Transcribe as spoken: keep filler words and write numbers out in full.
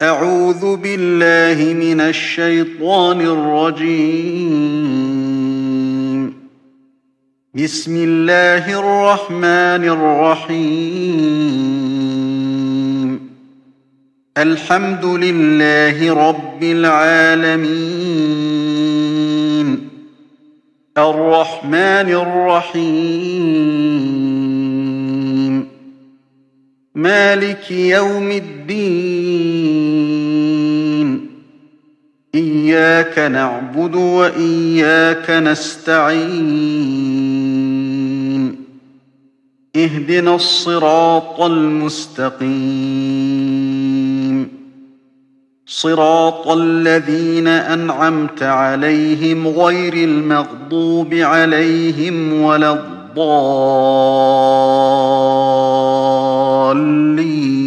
أعوذ بالله من الشيطان الرجيم. بسم الله الرحمن الرحيم. الحمد لله رب العالمين. الرحمن الرحيم. مالك يوم الدين. إياك نعبد وإياك نستعين. اهدنا الصراط المستقيم. صراط الذين أنعمت عليهم غير المغضوب عليهم ولا الضالين.